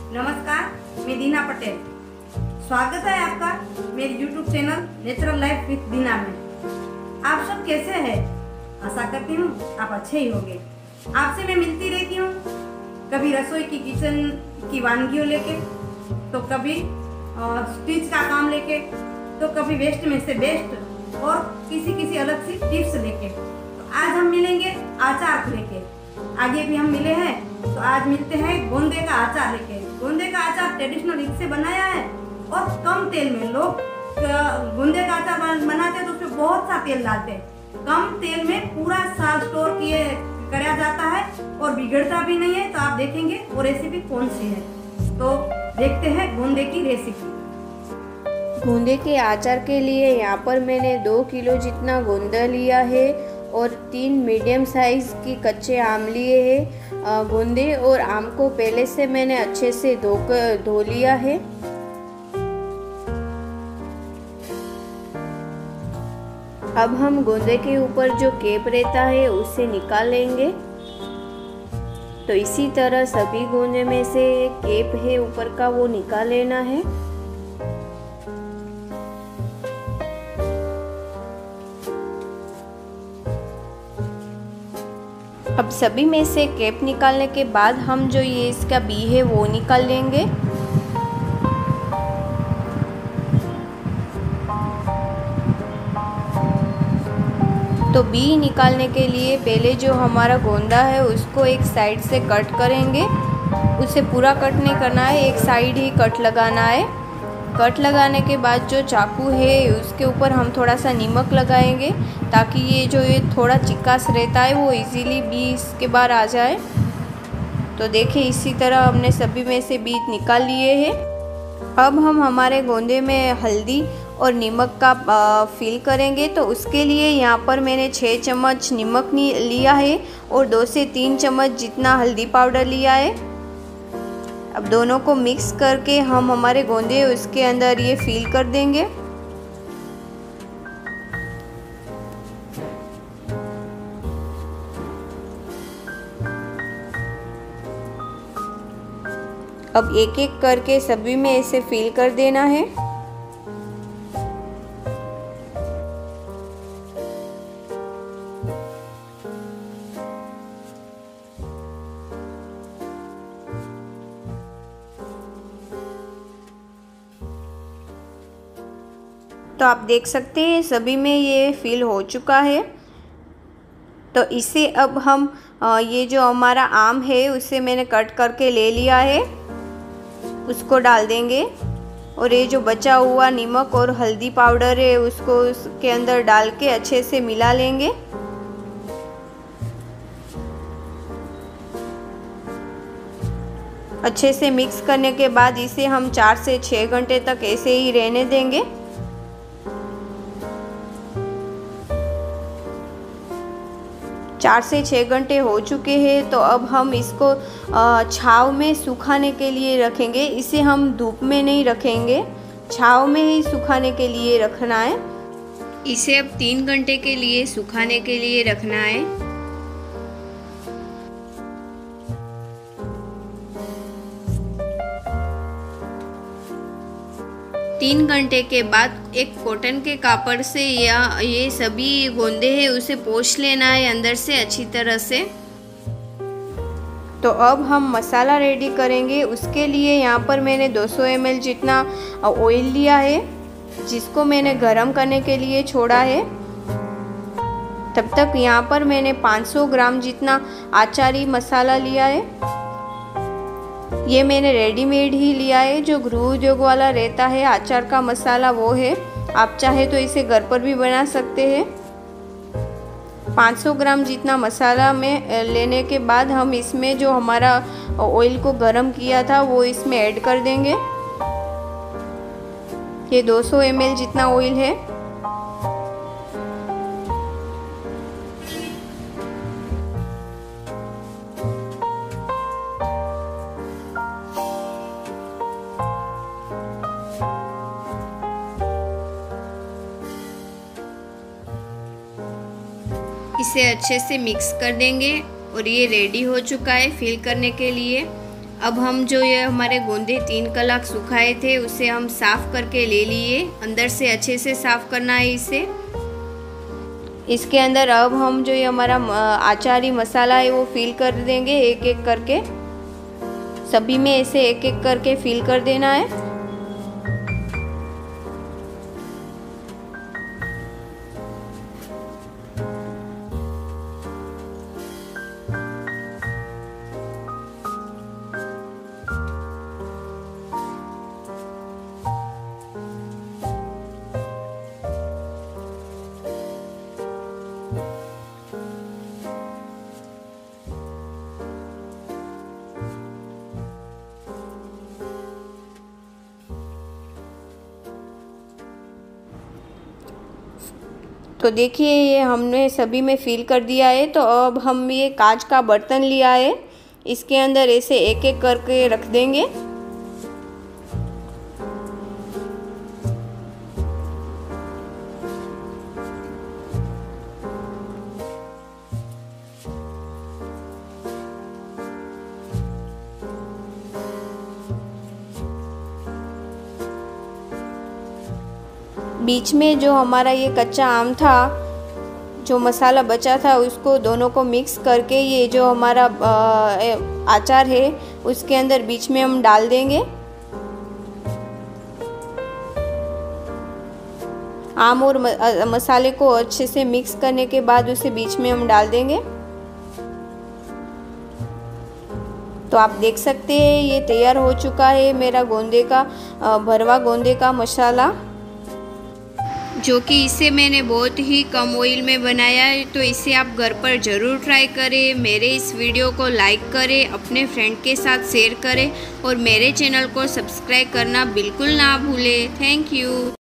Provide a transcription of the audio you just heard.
नमस्कार, मैं दीना पटेल। स्वागत है आपका मेरे YouTube channel natural life with Dina में। आप सब कैसे हैं? आशा करती हूँ आप अच्छे ही होंगे। आपसे मैं मिलती रहती हूँ, कभी रसोई की किचन की वानगियों लेके, तो कभी स्टिच का काम लेके, तो कभी वेस्ट में से बेस्ट और किसी अलग सी टिप्स लेके। तो आज हम मिलेंगे अचार को लेके। आगे भी हम मिले हैं, तो आज मिलते हैं गोंदे का अचार लेके। गोंदे का अचार ट्रेडिशनल रीत से बनाया है और कम तेल में। लोग गोंदे का अचार बनाते हैं तो उसमें बहुत सा तेल डालते हैं। कम तेल में पूरा साल स्टोर करा जाता है और बिगड़ता भी नहीं है। तो आप देखेंगे वो रेसिपी कौन सी है, तो देखते हैं गोंदे की रेसिपी। गोंदे के अचार के लिए यहाँ पर मैंने 2 किलो जितना गोंदा लिया है और 3 मीडियम साइज़ की कच्चे आम लिए हैं। गोंदे और आम को पहले से मैंने अच्छे से धो लिया है। अब हम गोंदे के ऊपर जो केप रहता है उसे निकाल लेंगे। तो इसी तरह सभी गोंदे में से केप है ऊपर का वो निकाल लेना है। अब सभी में से केप निकालने के बाद हम जो ये इसका बी है वो निकाल लेंगे। तो बी निकालने के लिए पहले जो हमारा गोंदा है उसको एक साइड से कट करेंगे। उसे पूरा कट नहीं करना है, एक साइड ही कट लगाना है। कट लगाने के बाद जो चाकू है उसके ऊपर हम थोड़ा सा नमक लगाएंगे ताकि ये थोड़ा चिकास रहता है वो इजीली बीज के बाहर आ जाए। तो देखिए इसी तरह हमने सभी में से बीज निकाल लिए हैं। अब हम हमारे गोंदे में हल्दी और नमक का फिल करेंगे। तो उसके लिए यहाँ पर मैंने 6 चम्मच नमक लिया है और 2 से 3 चम्मच जितना हल्दी पाउडर लिया है। अब दोनों को मिक्स करके हम हमारे गोंदे उसके अंदर ये फिल कर देंगे। अब एक एक करके सभी में ऐसे फिल कर देना है। तो आप देख सकते हैं सभी में ये फिल हो चुका है। तो इसे अब हम ये जो हमारा आम है उसे मैंने कट करके ले लिया है, उसको डाल देंगे। और ये जो बचा हुआ नमक और हल्दी पाउडर है उसको उसके अंदर डाल के अच्छे से मिला लेंगे। अच्छे से मिक्स करने के बाद इसे हम 4 से 6 घंटे तक ऐसे ही रहने देंगे। चार से 6 घंटे हो चुके हैं। तो अब हम इसको छाँव में सुखाने के लिए रखेंगे। इसे हम धूप में नहीं रखेंगे, छाँव में ही सुखाने के लिए रखना है। इसे अब 3 घंटे के लिए सुखाने के लिए रखना है। 3 घंटे के बाद एक कॉटन के कापड़ से या ये सभी गोंदे हैं उसे पोंछ लेना है अंदर से अच्छी तरह से। तो अब हम मसाला रेडी करेंगे। उसके लिए यहाँ पर मैंने 200 ml जितना ऑयल लिया है जिसको मैंने गरम करने के लिए छोड़ा है। तब तक यहाँ पर मैंने 500 ग्राम जितना आचारी मसाला लिया है। ये मैंने रेडीमेड ही लिया है, जो गृह उद्योग वाला रहता है अचार का मसाला वो है। आप चाहे तो इसे घर पर भी बना सकते हैं। 500 ग्राम जितना मसाला में लेने के बाद हम इसमें जो हमारा ऑयल को गरम किया था वो इसमें ऐड कर देंगे। ये 200 ml जितना ऑयल है। इसे अच्छे से मिक्स कर देंगे और ये रेडी हो चुका है फिल करने के लिए। अब हम जो ये हमारे गोंदे 3 कलाक सुखाए थे उसे हम साफ़ करके ले लिए। अंदर से अच्छे से साफ़ करना है इसे। इसके अंदर अब हम जो ये हमारा आचारी मसाला है वो फिल कर देंगे एक एक करके। सभी में ऐसे एक एक करके फिल कर देना है। तो देखिए ये हमने सभी में फिल कर दिया है। तो अब हम ये कांच का बर्तन लिया है, इसके अंदर ऐसे एक एक करके रख देंगे। बीच में जो हमारा ये कच्चा आम था, जो मसाला बचा था, उसको दोनों को मिक्स करके ये जो हमारा अचार है उसके अंदर बीच में हम डाल देंगे। आम और मसाले को अच्छे से मिक्स करने के बाद उसे बीच में हम डाल देंगे। तो आप देख सकते हैं ये तैयार हो चुका है मेरा गोंदे का भरवा गोंदे का मसाला, जो कि इसे मैंने बहुत ही कम ऑयल में बनाया है। तो इसे आप घर पर ज़रूर ट्राई करें। मेरे इस वीडियो को लाइक करें, अपने फ्रेंड के साथ शेयर करें और मेरे चैनल को सब्सक्राइब करना बिल्कुल ना भूलें। Thank you.